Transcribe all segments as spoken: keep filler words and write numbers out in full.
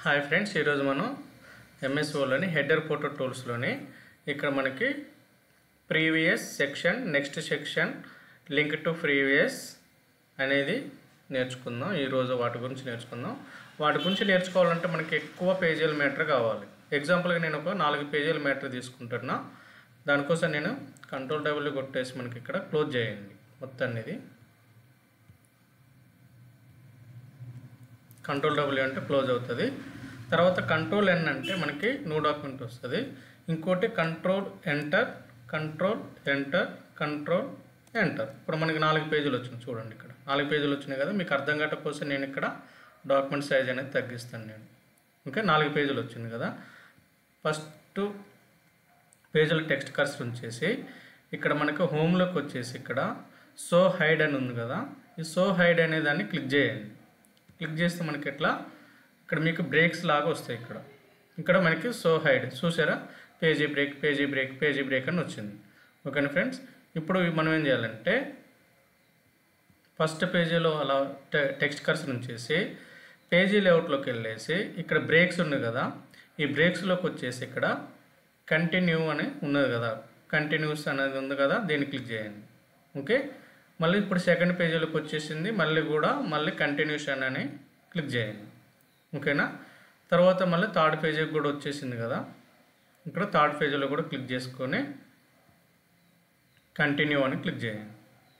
Hi friends, ఈరోజు మనం ఎంఎస్ఓలోని header photo టూల్స్లోని ఇక్కడ మనకి previous section, next section, link to previous అనేది నేర్చుకుందాం. ఈరోజు వాటి గురించి నేర్చుకుందాం. వాటి గురించి నేర్చుకోవాలంటే మనకి ఎక్కువ పేజీల మ్యాటర్ కావాలి. ఎగ్జాంపుల్గా నేను ఒక నాలుగు పేజీల మ్యాటర్ తీసుకుంటున్నా. దానికోసం నేను కంట్రోల్ డబ్ల్యూ కొట్టేసి మనకి ఇక్కడ క్లోజ్ చేయండి. మొత్తం ఇది కంట్రోల్ డబ్ల్యూ అంటే క్లోజ్ అవుతుంది. తర్వాత కంట్రోల్ ఎన్ అంటే మనకి న్యూ డాక్యుమెంట్ వస్తుంది. ఇంకోటి control enter, control enter, control enter. ఇప్పుడు మనకి నాలుగు పేజీలు వచ్చినాయి. చూడండి, ఇక్కడ నాలుగు పేజీలు వచ్చినాయి కదా. మీకు అర్థం కావటం కోసం నేను ఇక్కడ డాక్యుమెంట్ సైజ్ అనేది తగ్గిస్తాను. నేను ఓకే, నాలుగు పేజీలు వచ్చింది కదా. ఫస్ట్ పేజీలో టెక్స్ట్ కర్సర్ ఉంచేసి ఇక్కడ మనకు హోమ్లోకి వచ్చేసి ఇక్కడ సో హైడ్ అని ఉంది కదా. ఈ సో హైడ్ అనే దాన్ని క్లిక్ చేయండి. క్లిక్ చేస్తే మనకి ఎట్లా ఇక్కడ మీకు బ్రేక్స్ లాగా వస్తాయి. ఇక్కడ ఇక్కడ మనకి సో హైడ్ చూసారా, page break, page break, page break అని వచ్చింది. ఓకేనా ఫ్రెండ్స్, ఇప్పుడు మనం ఏం చేయాలంటే ఫస్ట్ పేజీలో అలా టెక్స్ట్ కర్సర్ ఉంచేసి పేజీ లేఅవుట్లోకి వెళ్ళేసి ఇక్కడ బ్రేక్స్ ఉన్నాయి కదా, ఈ బ్రేక్స్లోకి వచ్చేసి ఇక్కడ కంటిన్యూ అని ఉన్నది కదా, కంటిన్యూస్ అనేది ఉంది కదా, దీన్ని క్లిక్ చేయండి. ఓకే, మళ్ళీ ఇప్పుడు సెకండ్ పేజీలోకి వచ్చేసింది. మళ్ళీ కూడా మళ్ళీ కంటిన్యూషన్ అని క్లిక్ చేయండి. ఓకేనా, తర్వాత మళ్ళీ థర్డ్ పేజీకి కూడా వచ్చేసింది కదా. ఇక్కడ థర్డ్ పేజీలో కూడా క్లిక్ చేసుకొని కంటిన్యూ అని క్లిక్ చేయండి.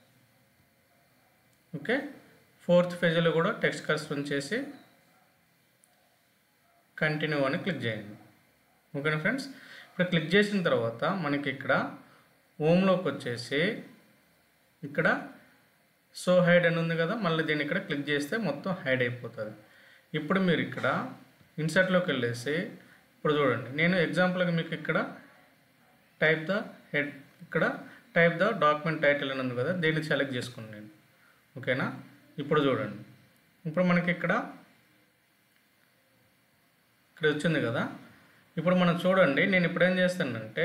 ఓకే, ఫోర్త్ పేజీలో కూడా టెక్స్ట్ కర్సర్ ఉంచేసి కంటిన్యూ అని క్లిక్ చేయండి. ఓకేనా ఫ్రెండ్స్, ఇప్పుడు క్లిక్ చేసిన తర్వాత మనకి ఇక్కడ హోమ్లోకి వచ్చేసి ఇక్కడ సో హైడ్ అని ఉంది కదా, మళ్ళీ దీన్ని ఇక్కడ క్లిక్ చేస్తే మొత్తం హైడ్ అయిపోతుంది. ఇప్పుడు మీరు ఇక్కడ ఇన్సర్ట్లోకి వెళ్ళేసి ఇప్పుడు చూడండి, నేను ఎగ్జాంపుల్గా మీకు ఇక్కడ టైప్ ద హెడ్, ఇక్కడ టైప్ ద డాక్యుమెంట్ టైటిల్ అని ఉంది కదా, దీన్ని సెలెక్ట్ చేసుకున్నాను నేను. ఓకేనా, ఇప్పుడు చూడండి, ఇప్పుడు మనకి ఇక్కడ ఇక్కడ వచ్చింది కదా. ఇప్పుడు మనం చూడండి, నేను ఇప్పుడు ఏం చేస్తానంటే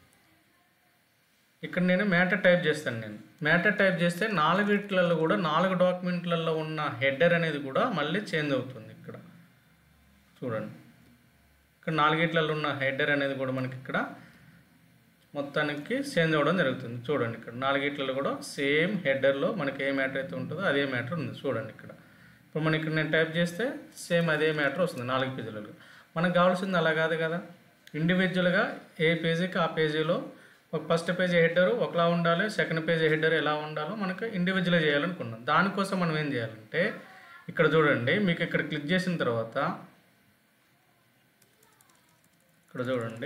ఇక్కడ నేను మ్యాటర్ టైప్ చేస్తాను. నేను మ్యాటర్ టైప్ చేస్తే నాలుగిట్లలో కూడా నాలుగు డాక్యుమెంట్లలో ఉన్న హెడర్ అనేది కూడా మళ్ళీ చేంజ్ అవుతుంది. ఇక్కడ చూడండి, ఇక్కడ నాలుగిట్లలో ఉన్న హెడర్ అనేది కూడా మనకి ఇక్కడ మొత్తానికి చేంజ్ అవ్వడం జరుగుతుంది. చూడండి, ఇక్కడ నాలుగిట్లలో కూడా సేమ్ హెడర్లో మనకి ఏ మ్యాటర్ అయితే ఉంటుందో అదే మ్యాటర్ ఉంది. చూడండి, ఇక్కడ ఇప్పుడు మనం ఇక్కడ నేను టైప్ చేస్తే సేమ్ అదే మ్యాటర్ వస్తుంది నాలుగు పేజీలలో. మనకు కావాల్సింది అలా కాదు కదా, ఇండివిజువల్గా ఏ పేజీకి ఆ పేజీలో ఒక ఫస్ట్ పేజీ హెడరు ఒకలా ఉండాలి, సెకండ్ పేజీ హెడర్ ఎలా ఉండాలో మనకు ఇండివిజువల్గా చేయాలనుకున్నాం. దానికోసం మనం ఏం చేయాలంటే ఇక్కడ చూడండి, మీకు ఇక్కడ క్లిక్ చేసిన తర్వాత ఇక్కడ చూడండి,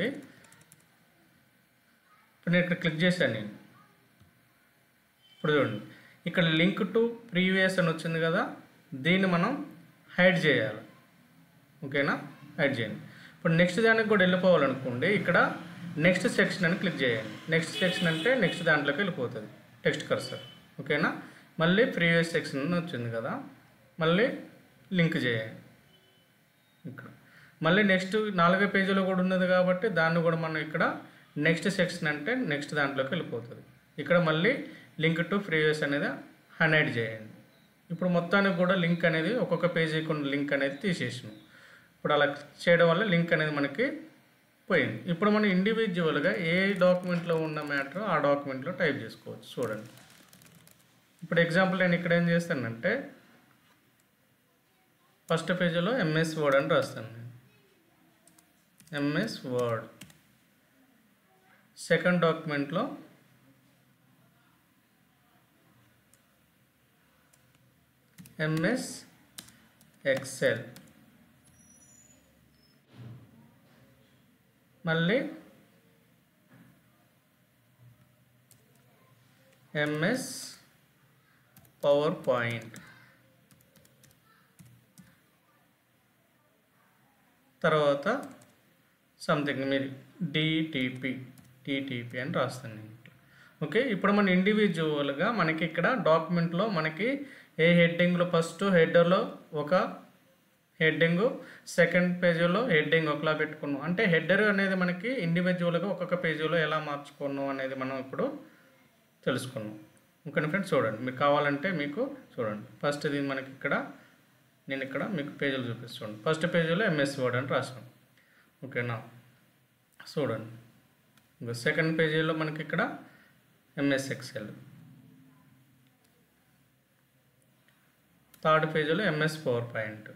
ఇప్పుడు నేను ఇక్కడ క్లిక్ చేశాను. నేను ఇప్పుడు చూడండి, ఇక్కడ లింక్ టు ప్రీవియస్ అని వచ్చింది కదా, దీన్ని మనం హైడ్ చేయాలి. ఓకేనా, హైడ్ చేయండి. ఇప్పుడు నెక్స్ట్ దానికి కూడా వెళ్ళిపోవాలనుకోండి, ఇక్కడ నెక్స్ట్ సెక్షన్ అని క్లిక్ చేయండి. నెక్స్ట్ సెక్షన్ అంటే నెక్స్ట్ దాంట్లోకి వెళ్ళిపోతుంది టెక్స్ట్ కర్సర్. ఓకేనా, మళ్ళీ ప్రీవియస్ సెక్షన్ వచ్చింది కదా, మళ్ళీ లింక్ చేయండి. ఇక్కడ మళ్ళీ నెక్స్ట్ నాలుగో పేజీలో కూడా ఉన్నది కాబట్టి దాన్ని కూడా మనం ఇక్కడ నెక్స్ట్ సెక్షన్ అంటే నెక్స్ట్ దాంట్లోకి వెళ్ళిపోతుంది. ఇక్కడ మళ్ళీ లింక్ టు ప్రీవియస్ అనేది హైలైట్ చేయండి. ఇప్పుడు మొత్తానికి కూడా లింక్ అనేది ఒక్కొక్క పేజీకి ఉన్న లింక్ అనేది తీసేసాము. ఇప్పుడు అలా చేయడం వల్ల లింక్ అనేది మనకి పోయింది. ఇప్పుడు మనం ఇండివిజువల్గా ఏ డాక్యుమెంట్లో ఉన్న మ్యాటర్ ఆ డాక్యుమెంట్లో టైప్ చేసుకోవచ్చు. చూడండి, ఇప్పుడు ఎగ్జాంపుల్ నేను ఇక్కడ ఏం చేస్తానంటే ఫస్ట్ పేజీలో ఎంఎస్ వర్డ్ అని రాస్తాను. నేను ఎంఎస్ వర్డ్. సెకండ్ డాక్యుమెంట్లో ఎంఎస్ ఎక్సెల్. మళ్ళీ ఎంఎస్ పవర్ పాయింట్. తర్వాత సంథింగ్ మీరు డిటిపి టిటిపి అని రాస్తాను. ఓకే, ఇప్పుడు మన ఇండివిజువల్గా మనకి ఇక్కడ డాక్యుమెంట్లో మనకి ఏ హెడ్డింగ్లో ఫస్ట్ హెడర్లో ఒక హెడ్డింగ్, సెకండ్ పేజీలో హెడ్డింగ్ ఒకలా పెట్టుకున్నాం. అంటే హెడర్ అనేది మనకి ఇండివిజువల్గా ఒక్కొక్క పేజీలో ఎలా మార్చుకున్నాం అనేది మనం ఇప్పుడు తెలుసుకున్నాం. ఓకే ఫ్రెండ్స్, చూడండి, మీకు కావాలంటే మీకు చూడండి, ఫస్ట్ ఇది మనకి ఇక్కడ నేను ఇక్కడ మీకు పేజీలు చూపిస్తాను. ఫస్ట్ పేజీలో ఎంఎస్ వర్డ్ అని రాసాను. ఓకేనా, చూడండి. ఇంకా సెకండ్ పేజీలో మనకి ఇక్కడ ఎంఎస్ ఎక్సెల్, థర్డ్ పేజీలో ఎంఎస్ పవర్ పాయింట్,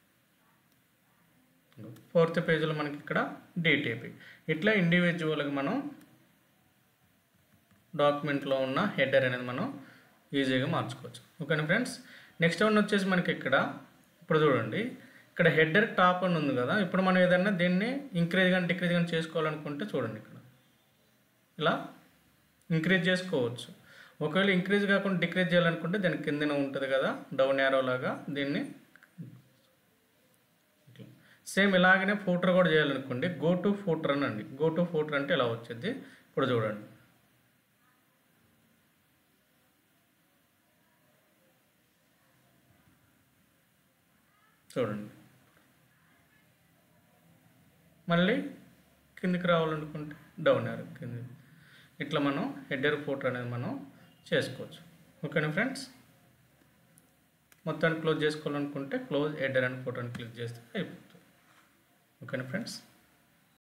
ఫోర్త్ పేజీలో మనకి ఇక్కడ డిటిపి. ఇట్లా ఇండివిజువల్గా మనం డాక్యుమెంట్లో ఉన్న హెడర్ అనేది మనం ఈజీగా మార్చుకోవచ్చు. ఓకేనా ఫ్రెండ్స్. నెక్స్ట్ వన్ వచ్చేసి మనకి ఇక్కడ ఇప్పుడు చూడండి, ఇక్కడ హెడర్ టాప్ అని ఉంది కదా. ఇప్పుడు మనం ఏదైనా దీన్ని ఇంక్రీజ్ కానీ డిక్రీజ్ కానీ చేసుకోవాలనుకుంటే చూడండి, ఇక్కడ ఇలా ఇంక్రీజ్ చేసుకోవచ్చు. ఒకవేళ ఇంక్రీజ్ కాకుండా డిక్రీజ్ చేయాలనుకుంటే దాని కిందనే ఉంటుంది కదా డౌన్ యారో లాగా, దీన్ని సేమ్ ఇలాగనే ఫూటర్ కూడా చేయాలనుకోండి. గో టు ఫూటర్ అనండి. గో టు ఫూటర్ అంటే ఇలా వచ్చింది. ఇప్పుడు చూడండి, చూడండి మళ్ళీ కిందికి రావాలనుకుంటే డౌన్ యారో కింది. ఇట్లా మనం హెడర్ ఫూటర్ అనేది మనం చేసుకోవచ్చు. ఓకేనా ఫ్రెండ్స్. మొత్తాన్ని క్లోజ్ చేసుకోవాలనుకుంటే క్లోజ్ హెడర్ అండ్ ఫూటర్ అని క్లిక్ చేస్తే అయిపోతుంది. ఓకేనా ఫ్రెండ్స్.